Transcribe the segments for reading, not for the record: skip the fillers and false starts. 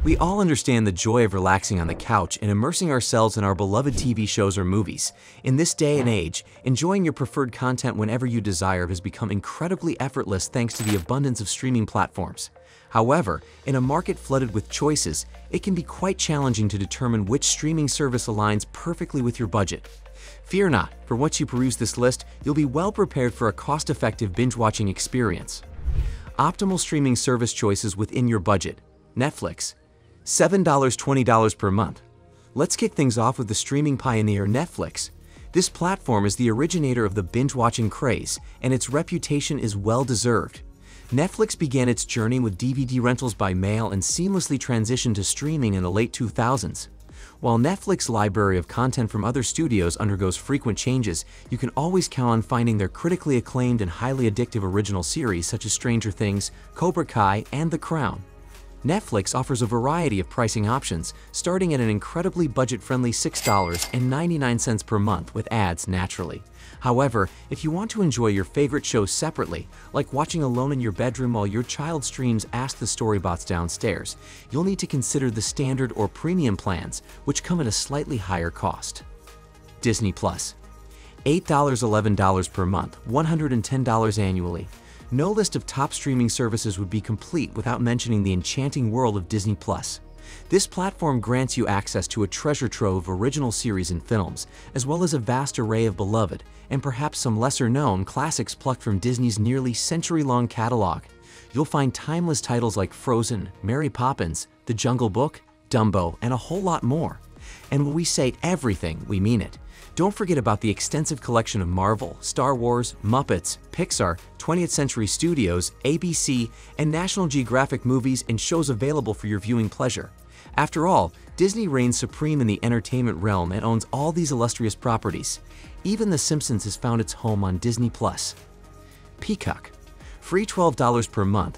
We all understand the joy of relaxing on the couch and immersing ourselves in our beloved TV shows or movies. In this day and age, enjoying your preferred content whenever you desire has become incredibly effortless thanks to the abundance of streaming platforms. However, in a market flooded with choices, it can be quite challenging to determine which streaming service aligns perfectly with your budget. Fear not, for once you peruse this list, you'll be well prepared for a cost-effective binge-watching experience. Optimal streaming service choices within your budget. Netflix. $7.20 per month. Let's kick things off with the streaming pioneer Netflix. This platform is the originator of the binge-watching craze, and its reputation is well-deserved. Netflix began its journey with DVD rentals by mail and seamlessly transitioned to streaming in the late 2000s. While Netflix's library of content from other studios undergoes frequent changes, you can always count on finding their critically acclaimed and highly addictive original series such as Stranger Things, Cobra Kai, and The Crown. Netflix offers a variety of pricing options, starting at an incredibly budget-friendly $6.99 per month with ads naturally. However, if you want to enjoy your favorite shows separately, like watching alone in your bedroom while your child streams Ask the Storybots downstairs, you'll need to consider the standard or premium plans, which come at a slightly higher cost. Disney Plus. $8.11 per month, $110 annually. No list of top streaming services would be complete without mentioning the enchanting world of Disney Plus. This platform grants you access to a treasure trove of original series and films, as well as a vast array of beloved, and perhaps some lesser-known classics plucked from Disney's nearly century-long catalog. You'll find timeless titles like Frozen, Mary Poppins, The Jungle Book, Dumbo, and a whole lot more. And when we say everything, we mean it. Don't forget about the extensive collection of Marvel, Star Wars, Muppets, Pixar, 20th Century Studios, ABC, and National Geographic movies and shows available for your viewing pleasure. After all, Disney reigns supreme in the entertainment realm and owns all these illustrious properties. Even The Simpsons has found its home on Disney+. Peacock. Free $12 per month,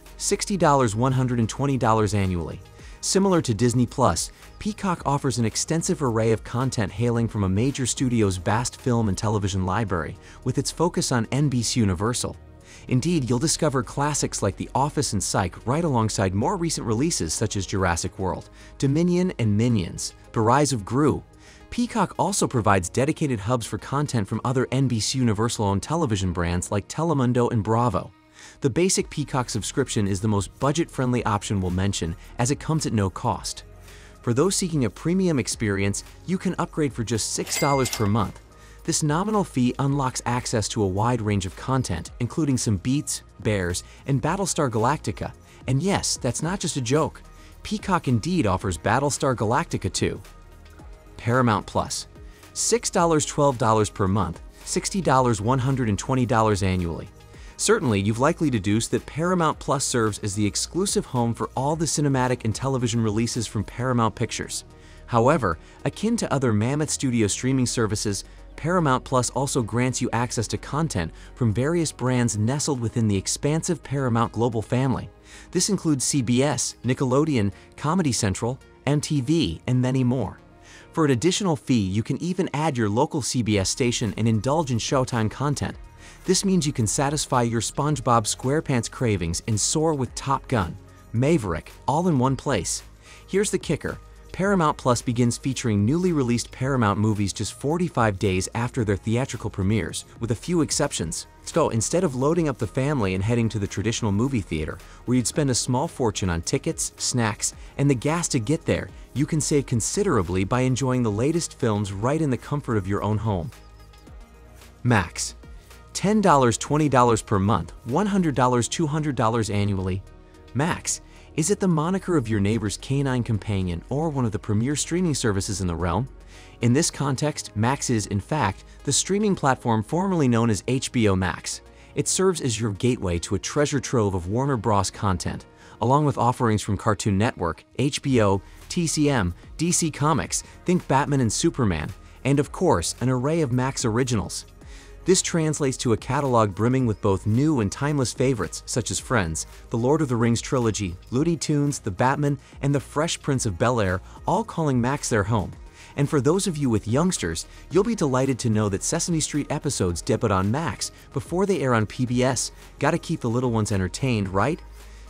$120 annually. Similar to Disney+, Peacock offers an extensive array of content hailing from a major studio's vast film and television library, with its focus on NBC Universal. Indeed, you'll discover classics like The Office and Psych right alongside more recent releases such as Jurassic World, Dominion and Minions, The Rise of Gru. Peacock also provides dedicated hubs for content from other NBC Universal-owned television brands like Telemundo and Bravo. The basic Peacock subscription is the most budget-friendly option we'll mention, as it comes at no cost. For those seeking a premium experience, you can upgrade for just $6 per month. This nominal fee unlocks access to a wide range of content, including some Beats, Bears, and Battlestar Galactica. And yes, that's not just a joke. Peacock indeed offers Battlestar Galactica too. Paramount Plus. $6.12 per month, $120 annually. Certainly, you've likely deduced that Paramount Plus serves as the exclusive home for all the cinematic and television releases from Paramount Pictures. However, akin to other mammoth studio streaming services, Paramount Plus also grants you access to content from various brands nestled within the expansive Paramount global family. This includes CBS, Nickelodeon, Comedy Central, MTV, and many more. For an additional fee, you can even add your local CBS station and indulge in Showtime content. This means you can satisfy your SpongeBob SquarePants cravings and soar with Top Gun, Maverick, all in one place. Here's the kicker. Paramount Plus begins featuring newly released Paramount movies just 45 days after their theatrical premieres, with a few exceptions. So instead of loading up the family and heading to the traditional movie theater, where you'd spend a small fortune on tickets, snacks, and the gas to get there, you can save considerably by enjoying the latest films right in the comfort of your own home. Max. $10.20 per month, $100 $200 annually. Max. Is it the moniker of your neighbor's canine companion or one of the premier streaming services in the realm? In this context, Max is, in fact, the streaming platform formerly known as HBO Max. It serves as your gateway to a treasure trove of Warner Bros. Content, along with offerings from Cartoon Network, HBO, TCM, DC Comics, think Batman and Superman, and of course, an array of Max originals. This translates to a catalog brimming with both new and timeless favorites such as Friends, The Lord of the Rings trilogy, Looney Tunes, The Batman, and The Fresh Prince of Bel-Air, all calling Max their home. And for those of you with youngsters, you'll be delighted to know that Sesame Street episodes debut on Max before they air on PBS. Gotta keep the little ones entertained, right?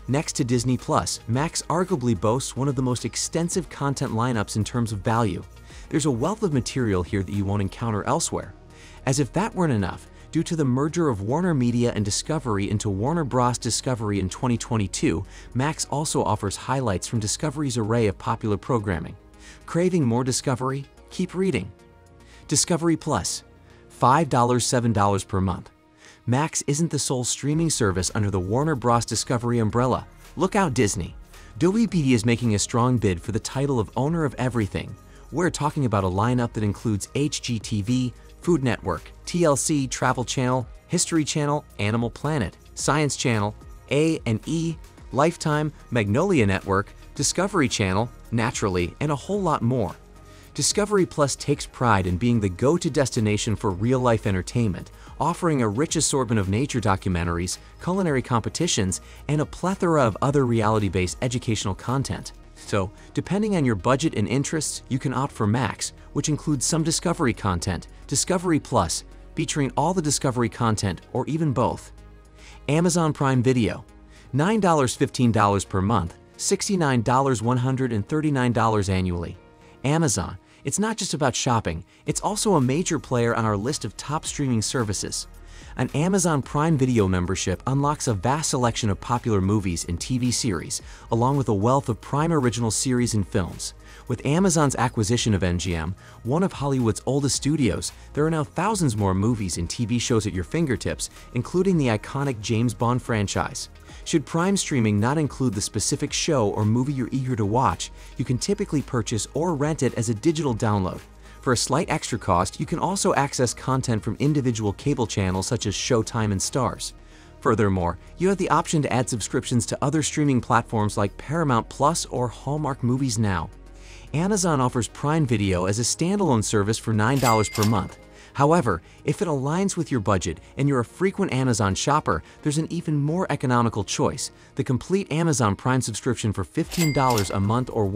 Next to Disney+, Max arguably boasts one of the most extensive content lineups in terms of value. There's a wealth of material here that you won't encounter elsewhere. As if that weren't enough, due to the merger of Warner Media and Discovery into Warner Bros. Discovery in 2022, Max also offers highlights from Discovery's array of popular programming. Craving more Discovery? Keep reading. Discovery Plus, $5, $7 per month. Max isn't the sole streaming service under the Warner Bros. Discovery umbrella. Look out, Disney. Wikipedia is making a strong bid for the title of owner of everything. We're talking about a lineup that includes HGTV, Food Network, TLC, Travel Channel, History Channel, Animal Planet, Science Channel, A&E, Lifetime, Magnolia Network, Discovery Channel, Naturally, and a whole lot more. Discovery Plus takes pride in being the go-to destination for real-life entertainment, offering a rich assortment of nature documentaries, culinary competitions, and a plethora of other reality-based educational content. So, depending on your budget and interests, you can opt for Max, which includes some Discovery content, Discovery Plus, featuring all the Discovery content, or even both. Amazon Prime Video, $9, $15 per month, $69, $139 annually. Amazon, it's not just about shopping, it's also a major player on our list of top streaming services. An Amazon Prime Video membership unlocks a vast selection of popular movies and TV series, along with a wealth of Prime original series and films. With Amazon's acquisition of MGM, one of Hollywood's oldest studios, there are now thousands more movies and TV shows at your fingertips, including the iconic James Bond franchise. Should Prime streaming not include the specific show or movie you're eager to watch, you can typically purchase or rent it as a digital download. For a slight extra cost, you can also access content from individual cable channels such as Showtime and Starz. Furthermore, you have the option to add subscriptions to other streaming platforms like Paramount Plus or Hallmark Movies Now. Amazon offers Prime Video as a standalone service for $9 per month. However, if it aligns with your budget and you're a frequent Amazon shopper, there's an even more economical choice: the complete Amazon Prime subscription for $15 a month or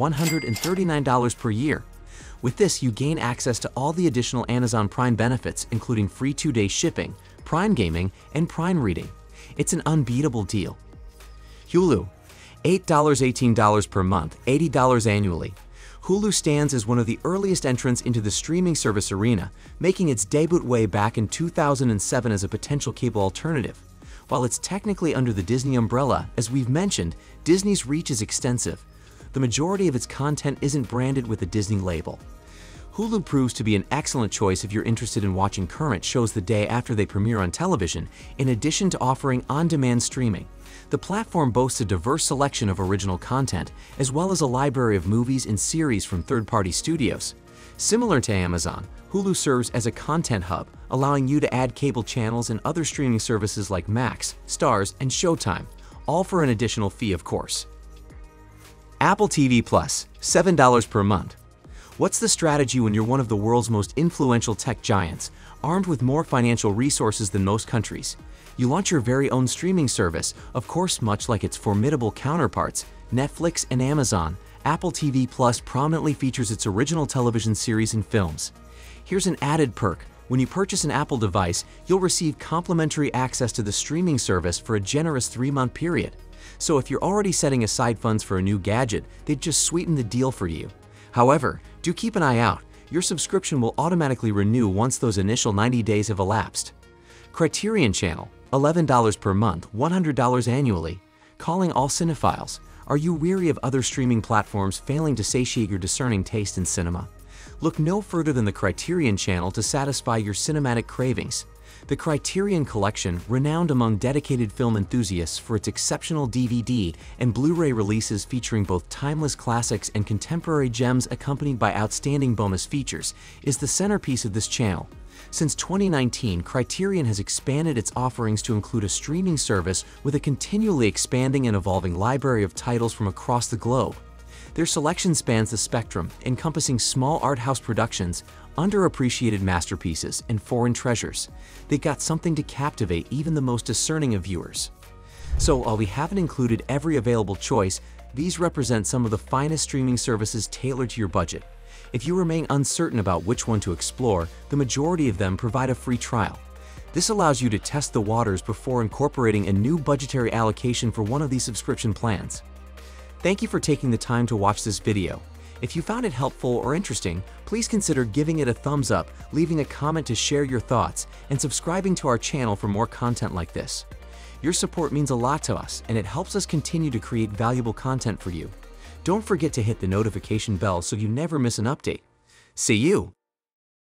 $139 per year. With this, you gain access to all the additional Amazon Prime benefits, including free 2-day shipping, Prime Gaming, and Prime Reading. It's an unbeatable deal. Hulu, $8, $18 per month, $80 annually. Hulu stands as one of the earliest entrants into the streaming service arena, making its debut way back in 2007 as a potential cable alternative. While it's technically under the Disney umbrella, as we've mentioned, Disney's reach is extensive. The majority of its content isn't branded with a Disney label. Hulu proves to be an excellent choice if you're interested in watching current shows the day after they premiere on television, in addition to offering on-demand streaming. The platform boasts a diverse selection of original content, as well as a library of movies and series from third-party studios. Similar to Amazon, Hulu serves as a content hub, allowing you to add cable channels and other streaming services like Max, Starz, and Showtime, all for an additional fee, of course. Apple TV Plus, $7 per month. What's the strategy when you're one of the world's most influential tech giants, armed with more financial resources than most countries? You launch your very own streaming service, of course, much like its formidable counterparts, Netflix and Amazon. Apple TV Plus prominently features its original television series and films. Here's an added perk: when you purchase an Apple device, you'll receive complimentary access to the streaming service for a generous 3-month period. So if you're already setting aside funds for a new gadget, they'd just sweeten the deal for you. However, do keep an eye out. Your subscription will automatically renew once those initial 90 days have elapsed. Criterion Channel, $11 per month, $100 annually. Calling all cinephiles. Are you weary of other streaming platforms failing to satiate your discerning taste in cinema? Look no further than the Criterion Channel to satisfy your cinematic cravings. The Criterion Collection, renowned among dedicated film enthusiasts for its exceptional DVD and Blu-ray releases featuring both timeless classics and contemporary gems accompanied by outstanding bonus features, is the centerpiece of this channel. Since 2019, Criterion has expanded its offerings to include a streaming service with a continually expanding and evolving library of titles from across the globe. Their selection spans the spectrum, encompassing small art house productions, underappreciated masterpieces, and foreign treasures. They got something to captivate even the most discerning of viewers. So while we haven't included every available choice, these represent some of the finest streaming services tailored to your budget. If you remain uncertain about which one to explore, the majority of them provide a free trial. This allows you to test the waters before incorporating a new budgetary allocation for one of these subscription plans. Thank you for taking the time to watch this video. If you found it helpful or interesting, please consider giving it a thumbs up, leaving a comment to share your thoughts, and subscribing to our channel for more content like this. Your support means a lot to us, and it helps us continue to create valuable content for you. Don't forget to hit the notification bell so you never miss an update. See you